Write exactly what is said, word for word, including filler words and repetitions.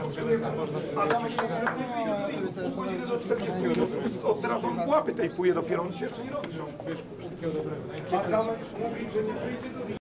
A tam nie wyjdzie do czterdziestu minut, od teraz on łapy tejpuje dopiero, on się jeszcze nie robi. A tam mówi, że nie wyjdzie do